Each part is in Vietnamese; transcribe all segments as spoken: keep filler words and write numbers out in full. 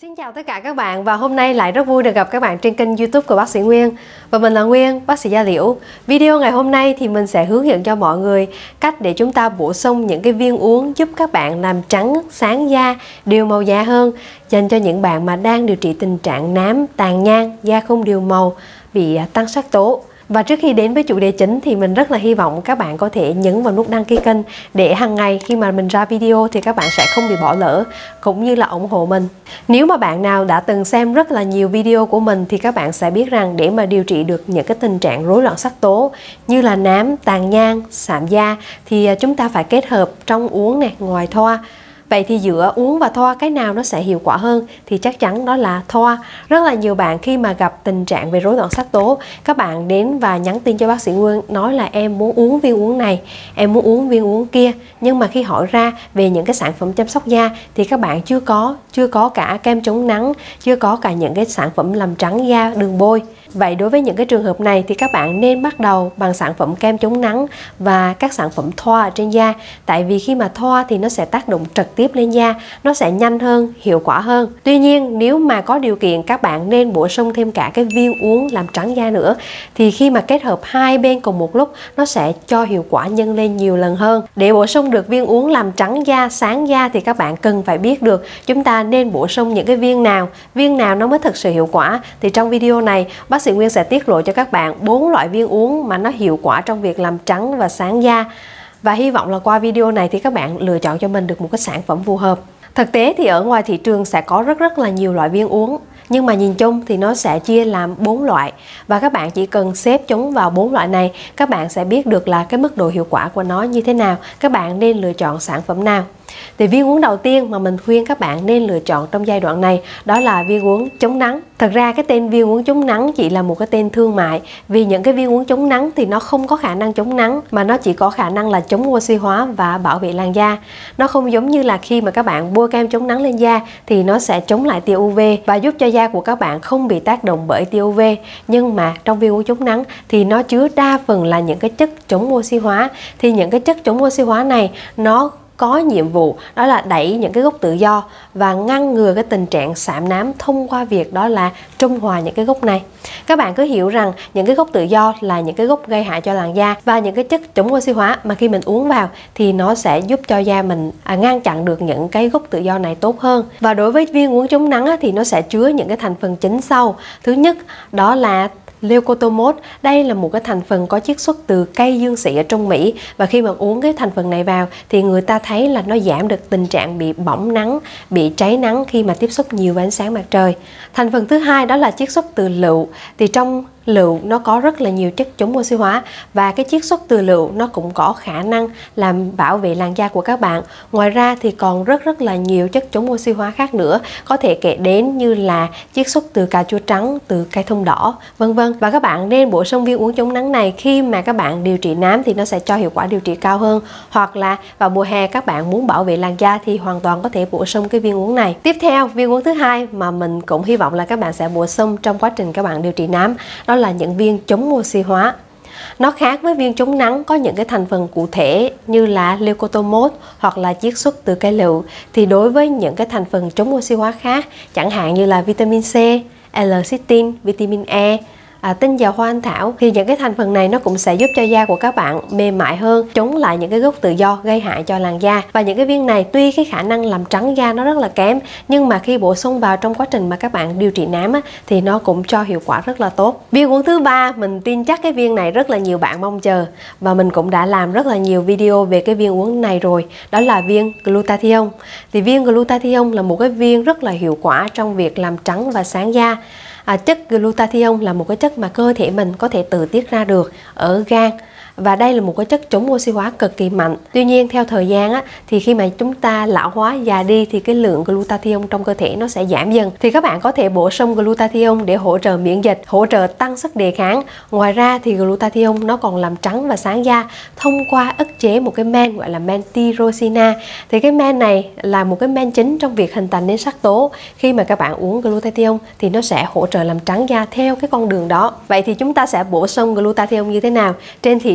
Xin chào tất cả các bạn và hôm nay lại rất vui được gặp các bạn trên kênh YouTube của bác sĩ Nguyên. Và mình là Nguyên, bác sĩ da liễu. Video ngày hôm nay thì mình sẽ hướng dẫn cho mọi người cách để chúng ta bổ sung những cái viên uống giúp các bạn làm trắng, sáng da, đều màu da hơn, dành cho những bạn mà đang điều trị tình trạng nám, tàn nhang, da không đều màu, bị tăng sắc tố. Và trước khi đến với chủ đề chính thì mình rất là hy vọng các bạn có thể nhấn vào nút đăng ký kênh để hàng ngày khi mà mình ra video thì các bạn sẽ không bị bỏ lỡ, cũng như là ủng hộ mình. Nếu mà bạn nào đã từng xem rất là nhiều video của mình thì các bạn sẽ biết rằng để mà điều trị được những cái tình trạng rối loạn sắc tố như là nám, tàn nhang, sạm da thì chúng ta phải kết hợp trong uống này, ngoài thoa. Vậy thì giữa uống và thoa cái nào nó sẽ hiệu quả hơn? Thì chắc chắn đó là thoa. Rất là nhiều bạn khi mà gặp tình trạng về rối loạn sắc tố, các bạn đến và nhắn tin cho bác sĩ Nguyên nói là em muốn uống viên uống này, em muốn uống viên uống kia. Nhưng mà khi hỏi ra về những cái sản phẩm chăm sóc da thì các bạn chưa có, chưa có cả kem chống nắng, chưa có cả những cái sản phẩm làm trắng da, đường bôi. Vậy đối với những cái trường hợp này thì các bạn nên bắt đầu bằng sản phẩm kem chống nắng và các sản phẩm thoa ở trên da. Tại vì khi mà thoa thì nó sẽ tác động trực tiếp lên da, nó sẽ nhanh hơn, hiệu quả hơn. Tuy nhiên nếu mà có điều kiện các bạn nên bổ sung thêm cả cái viên uống làm trắng da nữa. Thì khi mà kết hợp hai bên cùng một lúc nó sẽ cho hiệu quả nhân lên nhiều lần hơn. Để bổ sung được viên uống làm trắng da, sáng da thì các bạn cần phải biết được chúng ta nên bổ sung những cái viên nào, viên nào nó mới thực sự hiệu quả. Thì trong video này bác sĩ Nguyên sẽ tiết lộ cho các bạn bốn loại viên uống mà nó hiệu quả trong việc làm trắng và sáng da. Và hy vọng là qua video này thì các bạn lựa chọn cho mình được một cái sản phẩm phù hợp. Thực tế thì ở ngoài thị trường sẽ có rất rất là nhiều loại viên uống, nhưng mà nhìn chung thì nó sẽ chia làm bốn loại. Và các bạn chỉ cần xếp chúng vào bốn loại này, các bạn sẽ biết được là cái mức độ hiệu quả của nó như thế nào, các bạn nên lựa chọn sản phẩm nào. Thì viên uống đầu tiên mà mình khuyên các bạn nên lựa chọn trong giai đoạn này đó là viên uống chống nắng. Thật ra cái tên viên uống chống nắng chỉ là một cái tên thương mại, vì những cái viên uống chống nắng thì nó không có khả năng chống nắng mà nó chỉ có khả năng là chống oxy hóa và bảo vệ làn da. Nó không giống như là khi mà các bạn bôi kem chống nắng lên da thì nó sẽ chống lại tia u vê và giúp cho da của các bạn không bị tác động bởi tia u vê. Nhưng mà trong viên uống chống nắng thì nó chứa đa phần là những cái chất chống oxy hóa. Thì những cái chất chống oxy hóa này nó có nhiệm vụ đó là đẩy những cái gốc tự do và ngăn ngừa cái tình trạng sạm nám thông qua việc đó là trung hòa những cái gốc này. Các bạn cứ hiểu rằng những cái gốc tự do là những cái gốc gây hại cho làn da, và những cái chất chống oxy hóa mà khi mình uống vào thì nó sẽ giúp cho da mình à, ngăn chặn được những cái gốc tự do này tốt hơn. Và đối với viên uống chống nắng á, thì nó sẽ chứa những cái thành phần chính sau. Thứ nhất đó là leucotomos. Đây là một cái thành phần có chiết xuất từ cây dương sỉ ở trong Mỹ, và khi mà uống cái thành phần này vào thì người ta thấy là nó giảm được tình trạng bị bỏng nắng, bị cháy nắng khi mà tiếp xúc nhiều với ánh sáng mặt trời. Thành phần thứ hai đó là chiết xuất từ lựu. Thì trong lựu nó có rất là nhiều chất chống oxy hóa, và cái chiết xuất từ lựu nó cũng có khả năng làm bảo vệ làn da của các bạn. Ngoài ra thì còn rất rất là nhiều chất chống oxy hóa khác nữa, có thể kể đến như là chiết xuất từ cà chua trắng, từ cây thông đỏ, vân vân. Và các bạn nên bổ sung viên uống chống nắng này khi mà các bạn điều trị nám thì nó sẽ cho hiệu quả điều trị cao hơn, hoặc là vào mùa hè các bạn muốn bảo vệ làn da thì hoàn toàn có thể bổ sung cái viên uống này. Tiếp theo, viên uống thứ hai mà mình cũng hy vọng là các bạn sẽ bổ sung trong quá trình các bạn điều trị nám đó là những viên chống oxy hóa. Nó khác với viên chống nắng có những cái thành phần cụ thể như là leucotomos hoặc là chiết xuất từ cây lựu. Thì đối với những cái thành phần chống oxy hóa khác, chẳng hạn như là vitamin C, L-cysteine, vitamin E, À, tinh dầu hoa anh thảo, thì những cái thành phần này nó cũng sẽ giúp cho da của các bạn mềm mại hơn, chống lại những cái gốc tự do gây hại cho làn da. Và những cái viên này tuy cái khả năng làm trắng da nó rất là kém, nhưng mà khi bổ sung vào trong quá trình mà các bạn điều trị nám á, thì nó cũng cho hiệu quả rất là tốt. Viên uống thứ ba, mình tin chắc cái viên này rất là nhiều bạn mong chờ, và mình cũng đã làm rất là nhiều video về cái viên uống này rồi, đó là viên glutathione. Thì viên glutathione là một cái viên rất là hiệu quả trong việc làm trắng và sáng da. À, chất glutathione là một cái chất mà cơ thể mình có thể tự tiết ra được ở gan, và đây là một cái chất chống oxy hóa cực kỳ mạnh. Tuy nhiên theo thời gian á, thì khi mà chúng ta lão hóa già đi thì cái lượng glutathione trong cơ thể nó sẽ giảm dần. Thì các bạn có thể bổ sung glutathione để hỗ trợ miễn dịch, hỗ trợ tăng sức đề kháng. Ngoài ra thì glutathione nó còn làm trắng và sáng da thông qua ức chế một cái men gọi là men tyrosina. Thì cái men này là một cái men chính trong việc hình thành nên sắc tố. Khi mà các bạn uống glutathione thì nó sẽ hỗ trợ làm trắng da theo cái con đường đó. Vậy thì chúng ta sẽ bổ sung glutathione như thế nào? Trên thị trường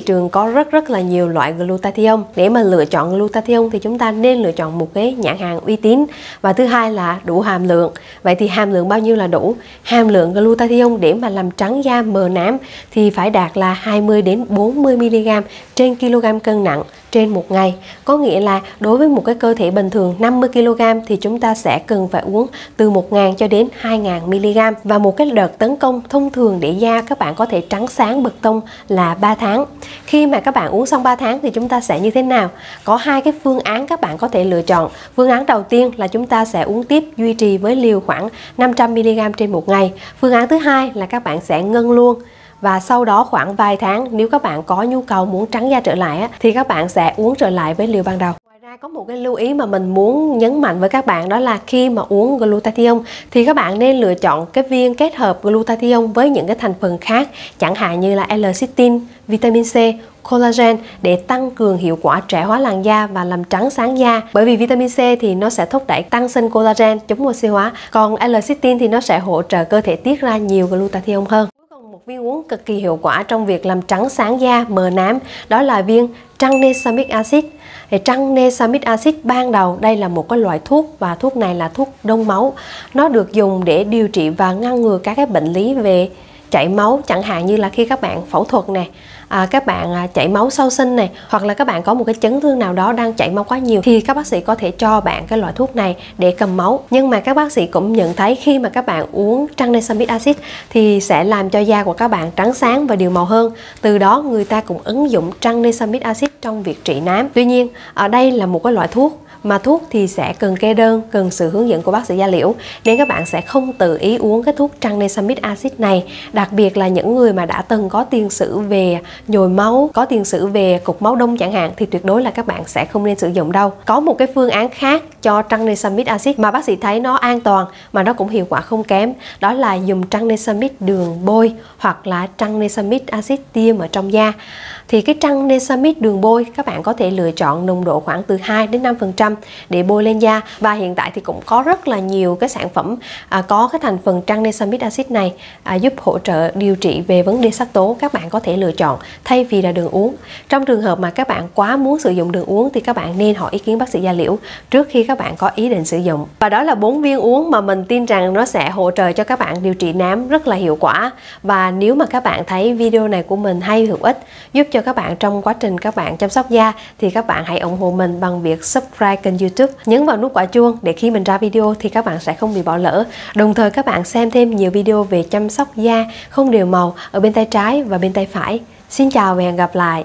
trường có rất rất là nhiều loại glutathione. Để mà lựa chọn glutathione thì chúng ta nên lựa chọn một cái nhãn hàng uy tín, và thứ hai là đủ hàm lượng. Vậy thì hàm lượng bao nhiêu là đủ? Hàm lượng glutathione để mà làm trắng da mờ nám thì phải đạt là hai mươi đến bốn mươi mi-li-gam trên kg cân nặng trên một ngày. Có nghĩa là đối với một cái cơ thể bình thường năm mươi ki-lô-gam thì chúng ta sẽ cần phải uống từ một nghìn cho đến hai nghìn mi-li-gam. Và một cái đợt tấn công thông thường để da các bạn có thể trắng sáng bật tông là ba tháng. Khi mà các bạn uống xong ba tháng thì chúng ta sẽ như thế nào? Có hai cái phương án các bạn có thể lựa chọn. Phương án đầu tiên là chúng ta sẽ uống tiếp duy trì với liều khoảng năm trăm mi-li-gam trên một ngày. Phương án thứ hai là các bạn sẽ ngưng luôn. Và sau đó khoảng vài tháng, nếu các bạn có nhu cầu muốn trắng da trở lại thì các bạn sẽ uống trở lại với liều ban đầu. Ngoài ra có một cái lưu ý mà mình muốn nhấn mạnh với các bạn, đó là khi mà uống glutathione thì các bạn nên lựa chọn cái viên kết hợp glutathione với những cái thành phần khác, chẳng hạn như là L-cysteine, vitamin C, collagen để tăng cường hiệu quả trẻ hóa làn da và làm trắng sáng da. Bởi vì vitamin C thì nó sẽ thúc đẩy tăng sinh collagen chống oxy hóa, còn L-cysteine thì nó sẽ hỗ trợ cơ thể tiết ra nhiều glutathione hơn. Một viên uống cực kỳ hiệu quả trong việc làm trắng sáng da, mờ nám, đó là viên tranexamic acid. Thì tranexamic acid ban đầu đây là một cái loại thuốc, và thuốc này là thuốc đông máu. Nó được dùng để điều trị và ngăn ngừa các cái bệnh lý về chảy máu, chẳng hạn như là khi các bạn phẫu thuật này, à, các bạn à, chảy máu sau sinh này, hoặc là các bạn có một cái chấn thương nào đó đang chảy máu quá nhiều thì các bác sĩ có thể cho bạn cái loại thuốc này để cầm máu. Nhưng mà các bác sĩ cũng nhận thấy khi mà các bạn uống tranexamic acid thì sẽ làm cho da của các bạn trắng sáng và đều màu hơn. Từ đó người ta cũng ứng dụng tranexamic acid trong việc trị nám. Tuy nhiên ở đây là một cái loại thuốc mà thuốc thì sẽ cần kê đơn, cần sự hướng dẫn của bác sĩ da liễu, nên các bạn sẽ không tự ý uống cái thuốc tranexamic acid này. Đặc biệt là những người mà đã từng có tiền sử về nhồi máu, có tiền sử về cục máu đông chẳng hạn, thì tuyệt đối là các bạn sẽ không nên sử dụng đâu. Có một cái phương án khác cho tranexamic acid mà bác sĩ thấy nó an toàn mà nó cũng hiệu quả không kém, đó là dùng tranexamic đường bôi hoặc là tranexamic acid tiêm ở trong da. Thì cái tranexamic đường bôi các bạn có thể lựa chọn nồng độ khoảng từ hai đến năm phần trăm để bôi lên da, và hiện tại thì cũng có rất là nhiều cái sản phẩm à, có cái thành phần tranexamic acid này à, giúp hỗ trợ điều trị về vấn đề sắc tố. Các bạn có thể lựa chọn thay vì là đường uống. Trong trường hợp mà các bạn quá muốn sử dụng đường uống thì các bạn nên hỏi ý kiến bác sĩ da liễu trước khi các bạn có ý định sử dụng. Và đó là bốn viên uống mà mình tin rằng nó sẽ hỗ trợ cho các bạn điều trị nám rất là hiệu quả. Và nếu mà các bạn thấy video này của mình hay hữu ích, giúp cho các bạn trong quá trình các bạn chăm sóc da, thì các bạn hãy ủng hộ mình bằng việc subscribe kênh YouTube, nhấn vào nút quả chuông để khi mình ra video thì các bạn sẽ không bị bỏ lỡ. Đồng thời các bạn xem thêm nhiều video về chăm sóc da không đều màu ở bên tay trái và bên tay phải. Xin chào và hẹn gặp lại.